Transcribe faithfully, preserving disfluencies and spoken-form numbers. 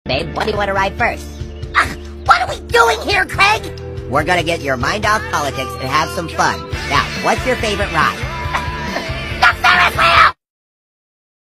Babe, what do you want to ride first? Uh, what are we doing here, Craig? We're gonna get your mind off politics and have some fun. Now, what's your favorite ride?